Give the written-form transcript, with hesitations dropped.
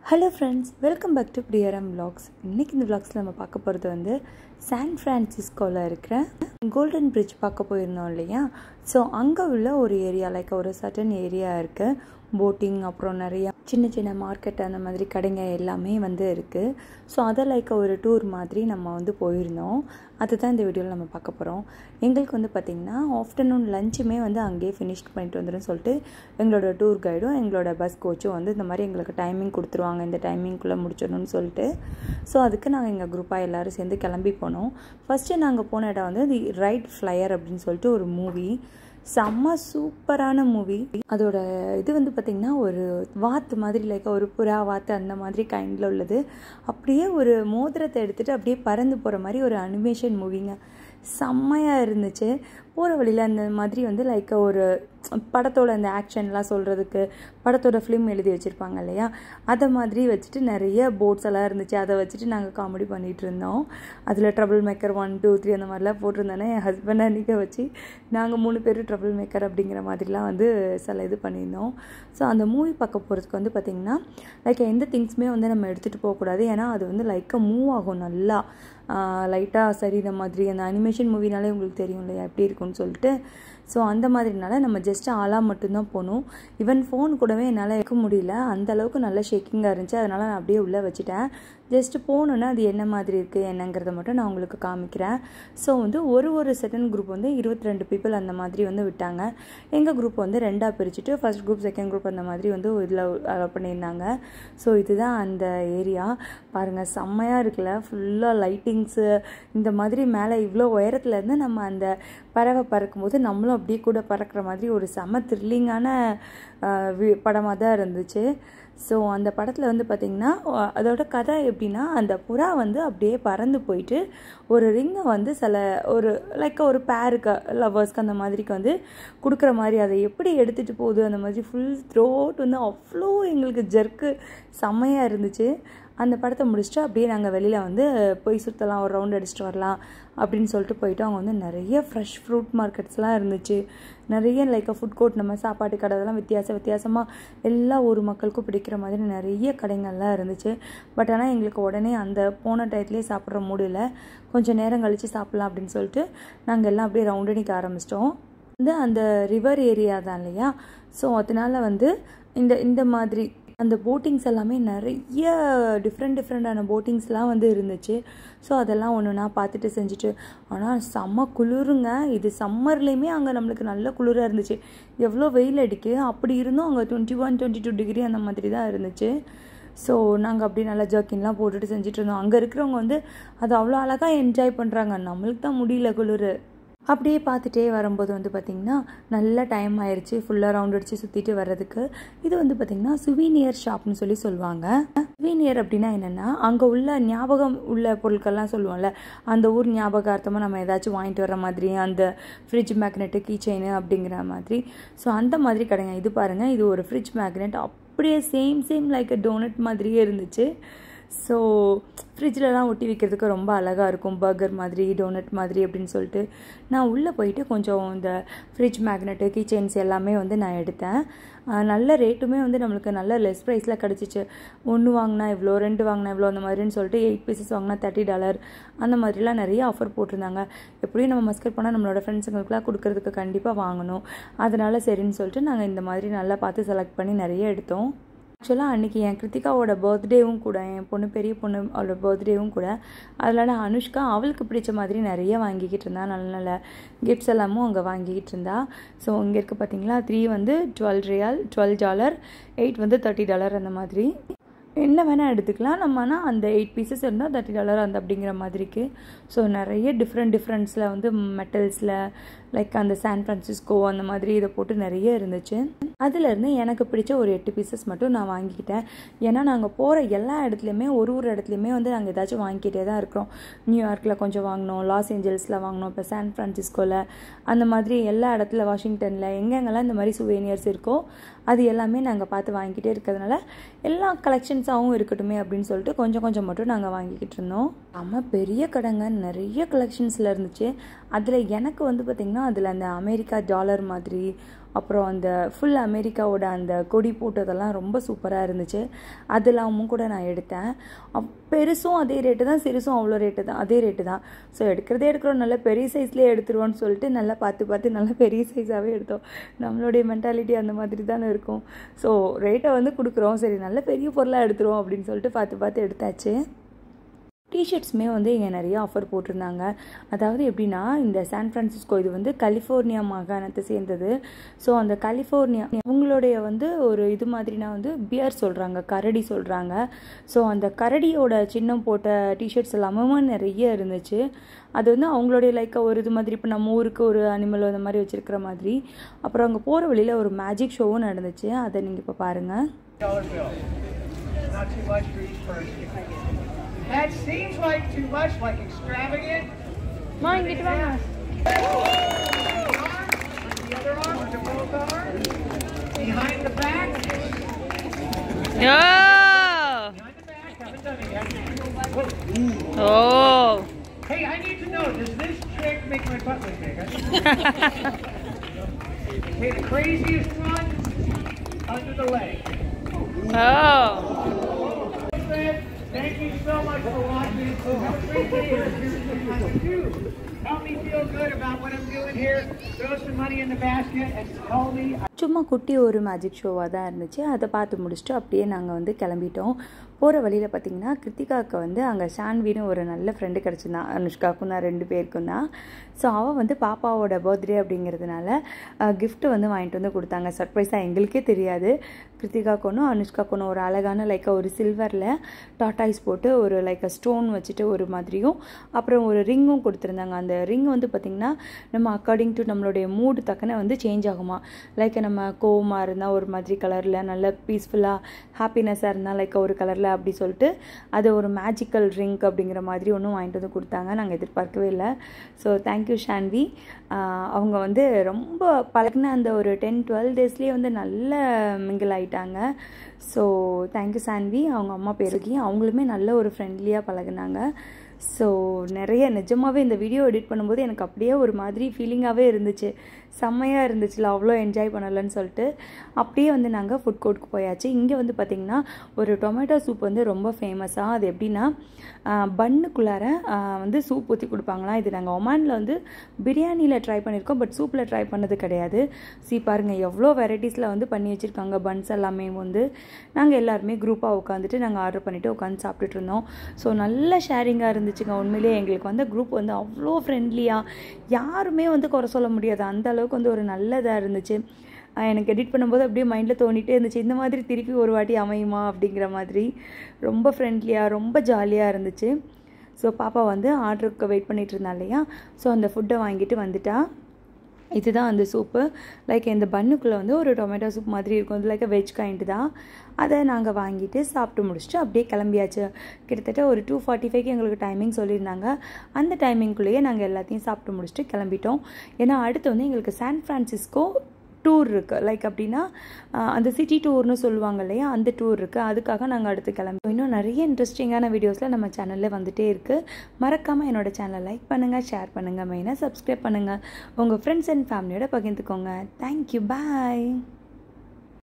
Hello friends, welcome back to Priyaram vlogs. இன்றைக்கி இந்த vlogsல நம்ம பார்க்க போகிறது வந்து சான் ஃப்ரான்சிஸ்கோவில் இருக்கிற கோல்டன் பிரிட்ஜ் பார்க்க போயிருந்தோம் இல்லையா. ஸோ அங்கே உள்ள ஒரு ஏரியா, லைக் ஒரு சர்டன் ஏரியா இருக்குது. போட்டிங், அப்புறம் நிறையா சின்ன சின்ன மார்க்கெட், அந்த மாதிரி கடைங்க எல்லாமே வந்து இருக்குது. ஸோ அதை லைக் ஒரு டூர் மாதிரி நம்ம வந்து போயிருந்தோம். அதுதான் இந்த வீடியோவில் நம்ம பார்க்க போகிறோம். எங்களுக்கு வந்து பார்த்திங்கன்னா ஆஃப்டர்நூன் லஞ்சுமே வந்து அங்கேயே ஃபினிஷ் பண்ணிட்டு வந்துடும் சொல்லிட்டு எங்களோட டூர் கைடும் எங்களோட பஸ் கோச்சும் வந்து இந்த மாதிரி எங்களுக்கு டைமிங் கொடுத்துருவாங்க, இந்த டைமிங்குள்ளே முடிச்சிடணும்னு சொல்லிட்டு. ஸோ அதுக்கு நாங்கள் எங்கள் குரூப்பாக எல்லோரும் சேர்ந்து கிளம்பி போனோம். ஃபஸ்ட்டு நாங்கள் போன இடம் வந்து தி ரைட் ஃப்ளையர் அப்படின்னு சொல்லிட்டு ஒரு மூவி. செம்ம சூப்பரான மூவி. அதோட இது வந்து பார்த்திங்கன்னா ஒரு வாத்து மாதிரி, லைக் ஒரு புறா வாத்து அந்த மாதிரி கைண்டில் உள்ளது. அப்படியே ஒரு மோதிரத்தை எடுத்துகிட்டு அப்படியே பறந்து போகிற மாதிரி ஒரு அனிமேஷன் மூவிங்க. செம்மையாக இருந்துச்சு. போகிற வழியில் அந்த மாதிரி வந்து லைக் ஒரு படத்தோட அந்த ஆக்ஷன்லாம் சொல்கிறதுக்கு படத்தோட ஃபிலிம் எழுதி வச்சுருப்பாங்க இல்லையா, அதை மாதிரி வச்சுட்டு நிறைய போட்ஸ் எல்லாம் இருந்துச்சு. அதை வச்சுட்டு நாங்கள் காமெடி பண்ணிகிட்டு இருந்தோம். அதில் ட்ரபிள் மேக்கர் 1, 2, 3 அந்த மாதிரிலாம் போட்டிருந்தோன்னே என் ஹஸ்பண்டை நிற்க வச்சு நாங்கள் 3 பேர் ட்ரபிள் மேக்கர் அப்படிங்கிற மாதிரிலாம் வந்து சில இது பண்ணியிருந்தோம். ஸோ அந்த மூவி பார்க்க போகிறதுக்கு வந்து பார்த்திங்கன்னா லைக் எந்த திங்ஸுமே வந்து நம்ம எடுத்துகிட்டு போகக்கூடாது. ஏன்னா அது வந்து லைக்காக மூவ் ஆகும், நல்லா லைட்டாக சரி. இந்த மாதிரி அந்த அனிமேஷன் மூவினாலே உங்களுக்கு தெரியும் இல்லையா எப்படி இருக்கும்னு சொல்லிட்டு. ஸோ அந்த மாதிரினால நம்ம ஜஸ்ட்டு ஆளாக மட்டும்தான் போகணும். ஈவன் ஃபோன் கூடவே என்னால் வைக்க முடியல, அந்தளவுக்கு நல்லா ஷேக்கிங்காக இருந்துச்சு. அதனால் நான் அப்படியே உள்ளே வச்சுட்டேன். ஜஸ்ட்டு போகணுன்னா அது என்ன மாதிரி இருக்குது என்னங்கிறத மட்டும் நான் உங்களுக்கு காமிக்கிறேன். ஸோ வந்து ஒரு செகண்ட் குரூப் வந்து 22 பீப்புள் அந்த மாதிரி வந்து விட்டாங்க. எங்கள் குரூப் வந்து 2ஆக பிரிச்சுட்டு ஃபர்ஸ்ட் குரூப் செகண்ட் குரூப் அந்த மாதிரி வந்து இதில் அலோவ் பண்ணியிருந்தாங்க. ஸோ இதுதான் அந்த ஏரியா. பாருங்கள், செம்மையாக இருக்குல்ல. ஃபுல்லாக லைட்டிங்ஸு இந்த மாதிரி மேலே இவ்வளோ உயரத்துலேருந்து நம்ம அந்த பறவை பறக்கும்போது நம்மளும் அப்படியே கூட பறக்கிற மாதிரி ஒரு செம த்ரில்லிங்கான படமாக தான் இருந்துச்சு. ஸோ அந்த படத்தில் வந்து பார்த்திங்கன்னா அதோட கதை எப்படின்னா, அந்த புறா வந்து அப்படியே பறந்து போயிட்டு ஒரு ரிங்கை வந்து ஒரு லைக் ஒரு பேருக்கு லவ்வர்ஸ்க்கு அந்த மாதிரிக்கு வந்து கொடுக்குற மாதிரி அதை எப்படி எடுத்துகிட்டு போகுது அந்த மாதிரி ஃபுல் த்ரோட் வந்து அவ்வளோ எங்களுக்கு ஜர்க்கு செம்மையாக இருந்துச்சு. அந்த படத்தை முடிச்சுட்டு அப்படியே நாங்கள் வெளியில் வந்து போய் சுற்றலாம், ஒரு ரவுண்ட் அடிச்சுட்டு வரலாம் அப்படின்னு சொல்லிட்டு போயிட்டு அவங்க வந்து நிறைய ஃப்ரெஷ் ஃப்ரூட் மார்க்கெட்ஸ்லாம் இருந்துச்சு. நிறைய லைக் ஃபுட் கோர்ட், நம்ம சாப்பாட்டு கடை, அதெல்லாம் வித்தியாசமாக எல்லா ஊர் மக்களுக்கும் பிடிக்கிற மாதிரி நிறைய கடைங்கள்லாம் இருந்துச்சு. பட் ஆனால் எங்களுக்கு உடனே அந்த போன டயத்துலேயே சாப்பிட்ற முடியல, கொஞ்சம் நேரம் கழித்து சாப்பிட்லாம் அப்படின்னு சொல்லிட்டு நாங்கள் எல்லாம் அப்படியே ரவுண்ட் அடிக்க ஆரம்பிச்சிட்டோம். வந்து அந்த ரிவர் ஏரியா தான் இல்லையா. ஸோ அதனால வந்து இந்த மாதிரி அந்த போட்டிங்ஸ் எல்லாமே நிறைய டிஃப்ரெண்டான போட்டிங்ஸ்லாம் வந்து இருந்துச்சு. ஸோ அதெல்லாம் ஒன்றுனா பார்த்துட்டு செஞ்சுட்டு, ஆனால் செம்ம குளிருங்க. இது சம்மர்லேயுமே அங்கே நம்மளுக்கு நல்ல குளிராக இருந்துச்சு. எவ்வளோ வெயில் அடிக்கு, அப்படி இருந்தும் அங்கே 21, 22 டிகிரி அந்த மாதிரி தான் இருந்துச்சு. ஸோ நாங்கள் அப்படியே நல்லா ஜர்க்கின்லாம் போட்டுட்டு செஞ்சுட்டு இருந்தோம். அங்கே இருக்கிறவங்க வந்து அது அவ்வளோ அழகாக என்ஜாய் பண்ணுறாங்க, நம்மளுக்கு தான் முடியல குளிர். அப்படியே பார்த்துட்டே வரும்போது வந்து பார்த்திங்கன்னா நல்ல டைம் ஆயிடுச்சு ஃபுல்லாக ரவுண்ட் அடித்து சுற்றிட்டு வர்றதுக்கு. இது வந்து பார்த்திங்கன்னா சுவீனியர் ஷாப்னு சொல்லுவாங்க. சுவீனியர் அப்படின்னா என்னென்னா, அங்கே உள்ள ஞாபகம் உள்ள பொருட்கள்லாம் சொல்லுவோம்ல, அந்த ஊர் ஞாபகார்த்தமாக நம்ம ஏதாச்சும் வாங்கிட்டு வர மாதிரி, அந்த ஃப்ரிட்ஜ் மேக்னெட்டு, கீ செயின் அப்படிங்கிற மாதிரி. ஸோ அந்த மாதிரி கடைங்க. இது பாருங்கள், இது ஒரு ஃப்ரிட்ஜ் மேக்னெட், அப்படியே சேம் லைக் டோனட் மாதிரியே இருந்துச்சு. ஸோ ஃப்ரிட்ஜிலலாம் ஒட்டி வைக்கிறதுக்கு ரொம்ப அழகாக இருக்கும், பர்கர் மாதிரி, டோனட் மாதிரி அப்படின்னு சொல்லிட்டு. நான் உள்ளே போயிட்டு கொஞ்சம் இந்த ஃப்ரிட்ஜ் மேக்னெட்டு, கீ செயின்ஸ் எல்லாமே வந்து நான் எடுத்தேன். நல்ல ரேட்டுமே வந்து நம்மளுக்கு நல்ல லெஸ் ப்ரைஸில் கிடச்சிச்சு. 1 வாங்கினா இவ்வளோ, 2 வாங்கினா இவ்வளோ அந்த மாதிரின்னு சொல்லிட்டு 8 பீசஸ் வாங்கினா $30 அந்த மாதிரிலாம் நிறைய ஆஃபர் போட்டிருந்தாங்க. எப்படியும் நம்ம மஸ்கட் போனால் நம்மளோட ஃப்ரெண்ட்ஸுங்களுக்குலாம் கொடுக்கறதுக்கு கண்டிப்பாக வாங்கணும். அதனால் சரின்னு சொல்லிட்டு நாங்கள் இந்த மாதிரி நல்லா பார்த்து செலக்ட் பண்ணி நிறைய எடுத்தோம். ஆக்சுவலாக அன்றைக்கி என் கிருத்திகாவோட பர்த்டேவும் கூட, என் பொண்ணு பெரிய பொண்ணு அவளோட பர்த்டேவும் கூட. அதனால் அனுஷ்கா அவளுக்கு பிடிச்ச மாதிரி நிறைய வாங்கிக்கிட்டு இருந்தா, நல்ல கிஃப்ட்ஸ் எல்லாமும் அங்கே வாங்கிக்கிட்டு இருந்தா. ஸோ இங்கே இருக்க பார்த்தீங்களா, 3 வந்து $12, 8 வந்து $30 அந்த மாதிரி. என்ன வேணால் எடுத்துக்கலாம் நம்ம, ஆனால் அந்த 8 பீசஸ் இருந்தால் $30 அந்த அப்படிங்கிற மாதிரிக்கு. ஸோ நிறைய டிஃப்ரெண்ட்ஸில் வந்து மெட்டல்ஸில் லைக் அந்த சான் ஃப்ரான்சிஸ்கோ அந்த மாதிரி இதை போட்டு நிறைய இருந்துச்சு. அதுலேருந்து எனக்கு பிடிச்ச ஒரு 8 பீசஸ் மட்டும் நான் வாங்கிக்கிட்டேன். ஏன்னா நாங்கள் போகிற எல்லா இடத்துலையுமே ஒரு இடத்துலையுமே வந்து நாங்கள் ஏதாச்சும் வாங்கிக்கிட்டே தான் இருக்கிறோம். நியூயார்க்கில் கொஞ்சம் வாங்கினோம், லாஸ் ஏஞ்சல்ஸில் வாங்கினோம், இப்போ சான் ஃப்ரான்சிஸ்கோவில் அந்த மாதிரி எல்லா இடத்துல, வாஷிங்டனில் எங்கெங்கெல்லாம் இந்த மாதிரி சுவேனியர்ஸ் இருக்கோ அது எல்லாமே நாங்கள் பார்த்து வாங்கிக்கிட்டே இருக்கிறதுனால எல்லா கலெக்ஷன்ஸாகவும் இருக்கட்டுமே அப்படின்னு சொல்லிட்டு கொஞ்சம் மட்டும் நாங்கள் வாங்கிக்கிட்டு இருந்தோம். நம்ம பெரிய கடைங்க, நிறைய கலெக்ஷன்ஸில் இருந்துச்சு. அதில் எனக்கு வந்து பார்த்திங்கன்னா அதில் அந்த அமெரிக்கா டாலர் மாதிரி, அப்புறம் அந்த ஃபுல் அமெரிக்காவோட அந்த கொடி போட்டதெல்லாம் ரொம்ப சூப்பராக இருந்துச்சு. அதெல்லாமும் கூட நான் எடுத்தேன். பெருசும் அதே ரேட்டு தான், சிறுசும் அவ்வளோ ரேட்டு தான், அதே ரேட்டு தான். ஸோ எடுக்கிறோம், நல்ல பெரிய சைஸ்லேயே எடுத்துருவோன்னு சொல்லிட்டு நல்லா பார்த்து நல்லா பெரிய சைஸாகவே எடுத்தோம். நம்மளுடைய மென்டாலிட்டி அந்த மாதிரி தானே இருக்கும். ஸோ ரேட்டை வந்து கொடுக்குறோம், சரி நல்ல பெரிய பொருளாக எடுத்துருவோம் அப்படின்னு சொல்லிட்டு பார்த்து எடுத்தாச்சு. டிஷர்ட்ஸுமே வந்து இங்கே நிறைய ஆஃபர் போட்டிருந்தாங்க. அதாவது எப்படின்னா, இந்த சான் ஃப்ரான்சிஸ்கோ இது வந்து கலிஃபோர்னியா மாகாணத்தை சேர்ந்தது. ஸோ அந்த கலிஃபோர்னியா அவங்களுடைய வந்து ஒரு இது மாதிரினா வந்து பியர் சொல்கிறாங்க, கரடி சொல்கிறாங்க. ஸோ அந்த கரடியோட சின்னம் போட்ட டிஷர்ட்ஸ் எல்லாமே நிறைய இருந்துச்சு. அது வந்து அவங்களுடைய லைக் ஒரு இது மாதிரி, இப்போ நம்ம ஊருக்கு ஒரு அனிமல் அந்த மாதிரி வச்சுருக்கிற மாதிரி. அப்புறம் அங்கே போகிற வழியில் ஒரு மேஜிக் ஷோவும் நடந்துச்சு. அதை நீங்கள் இப்போ பாருங்கள். That seems like too much, like extravagant. Mom, get the arm. The other arm with the both arms. Behind the back. No. Behind the back. Haven't done it yet. Oh. Hey, I need to know, does this trick make my butt look big? Okay, the craziest one, under the leg. Oh. Thank you so much for watching. Have a great day. Help me feel good about what I'm doing here. Throw some money in the basket and call me. சும்மா குட்டி ஒரு magic ஷோவாக தான் இருந்துச்சு. அதை பார்த்து முடிச்சுட்டு அப்படியே நாங்கள் வந்து கிளம்பிட்டோம். போகிற வழியில் பார்த்திங்கன்னா கிருத்திகாவுக்கு வந்து அங்கே ஷான்வின்னு ஒரு நல்ல ஃப்ரெண்டு கிடச்சிருந்தான். அனுஷ்காவுக்கும் தான் 2 பேருக்கும் தான். ஸோ அவள் வந்து பாப்பாவோட பர்த்டே அப்படிங்கிறதுனால கிஃப்ட்டு வந்து வாங்கிட்டு வந்து கொடுத்தாங்க. சர்ப்ரைஸாக எங்களுக்கே தெரியாது. கிருத்திகாவுக்கு ஒன்றும் அனுஷ்காவுக்கு ஒன்றும் ஒரு அழகான லைக் ஒரு சில்வரில் டாட்டாய்ஸ் போட்டு ஒரு லைக் ஸ்டோன் வச்சுட்டு ஒரு மாதிரியும், அப்புறம் ஒரு ரிங்கும் கொடுத்துருந்தாங்க. அந்த ரிங் வந்து பார்த்திங்கன்னா நம்ம அக்கார்டிங் டு நம்மளுடைய மூடு தக்கன வந்து சேஞ்ச் ஆகுமா. லைக் நம்ம கோவமாக இருந்தால் ஒரு மாதிரி கலரில், நல்ல பீஸ்ஃபுல்லாக ஹாப்பினஸ்ஸாக இருந்தால் லைக் ஒரு கலரில் அப்படி சொல்லிட்டு அது ஒரு மேஜிக்கல் ரிங் அப்படிங்கிற மாதிரி ஒன்றும் வாங்கிட்டு வந்து கொடுத்தாங்க. நாங்கள் எதிர்பார்க்கவே இல்லை. So thank you Shanvi. அவங்க வந்து ரொம்ப பழகின அந்த ஒரு 10-12 டேஸ்லேயே வந்து நல்ல மிங்கிள் ஆகிட்டாங்க. So thank you Sanvi. அவங்க அம்மா பேருக்கி அவங்களுமே நல்ல ஒரு ஃப்ரெண்ட்லியாக பழகினாங்க. ஸோ நிறைய நிஜமாகவே இந்த வீடியோ எடிட் பண்ணும்போது எனக்கு அப்படியே ஒரு மாதிரி ஃபீலிங்காகவே இருந்துச்சு. செம்மையாக இருந்துச்சுல, அவ்வளோ என்ஜாய் பண்ணலன்னு சொல்லிட்டு அப்படியே வந்து நாங்கள் ஃபுட் கோர்ட்டுக்கு போயாச்சு. இங்கே வந்து பார்த்திங்கன்னா ஒரு டொமேட்டோ சூப் வந்து ரொம்ப ஃபேமஸாக. அது எப்படின்னா பன்னுக்குள்ளார வந்து சூப் ஊற்றி கொடுப்பாங்களாம். இது நாங்கள் ஒமானில் வந்து பிரியாணியில் ட்ரை பண்ணியிருக்கோம், பட் சூப்பில் ட்ரை பண்ணது கிடையாது. பாருங்கள் எவ்வளோ வெரைட்டிஸில் வந்து பண்ணி வச்சுருக்காங்க. பன்ஸ் எல்லாமே வந்து நாங்கள் எல்லாருமே குரூப்பாக உட்காந்துட்டு நாங்கள் ஆர்டர் பண்ணிவிட்டு உட்காந்து சாப்பிட்டுட்டு இருந்தோம். ஸோ நல்ல ஷேரிங்காக இருந்துச்சுங்க. உண்மையிலேயே எங்களுக்கு வந்து குரூப் வந்து அவ்வளோ ஃப்ரெண்ட்லியாக, யாருமே வந்து குறை சொல்ல முடியாது, அந்த அளவுக்கு வந்து ஒரு நல்லதாக இருந்துச்சு. எனக்கு எடிட் பண்ணும்போது அப்படியே மைண்டில் தோணிகிட்டே இருந்துச்சு, இந்த மாதிரி திருப்பி ஒரு வாட்டி அமையுமா அப்படிங்கிற மாதிரி. ரொம்ப ஃப்ரெண்ட்லியாக ரொம்ப ஜாலியாக இருந்துச்சு. ஸோ பாப்பா வந்து ஆர்டருக்கு வெயிட் பண்ணிகிட்டு இருந்தா இல்லையா, ஸோ அந்த ஃபுட்டை வாங்கிட்டு வந்துட்டா. இதுதான் அந்த சூப்பு. லைக் இந்த பன்னுக்குள்ளே வந்து ஒரு டொமேட்டோ சூப் மாதிரி இருக்கும். அது லைக் வெஜ் கைண்டு தான். அதை நாங்கள் வாங்கிட்டு சாப்பிட்டு முடிச்சுட்டு அப்படியே கிளம்பியாச்சு. கிட்டத்தட்ட ஒரு 2:45க்கு எங்களுக்கு டைமிங் சொல்லியிருந்தாங்க. அந்த டைமிங்குள்ளேயே நாங்கள் எல்லாத்தையும் சாப்பிட்டு முடிச்சுட்டு கிளம்பிட்டோம். ஏன்னா அடுத்து வந்து எங்களுக்கு சான் ஃப்ரான்சிஸ்கோ டூர் இருக்குது. லைக் அப்படின்னா அந்த சிட்டி டூர்னு சொல்லுவாங்க இல்லையா, அந்த டூர் இருக்குது. அதுக்காக நாங்கள் அடுத்து கிளம்பி இன்னும் நிறைய இன்ட்ரெஸ்டிங்கான வீடியோஸில் நம்ம சேனலில் வந்துகிட்டே இருக்குது. மறக்காமல் என்னோடய சேனலை லைக் பண்ணுங்கள், ஷேர் பண்ணுங்கள், மெயினாக சப்ஸ்கிரைப் பண்ணுங்கள். உங்கள் ஃப்ரெண்ட்ஸ் அண்ட் ஃபேமிலியோட பகிர்ந்துக்கோங்க. தேங்க்யூ, பாய்.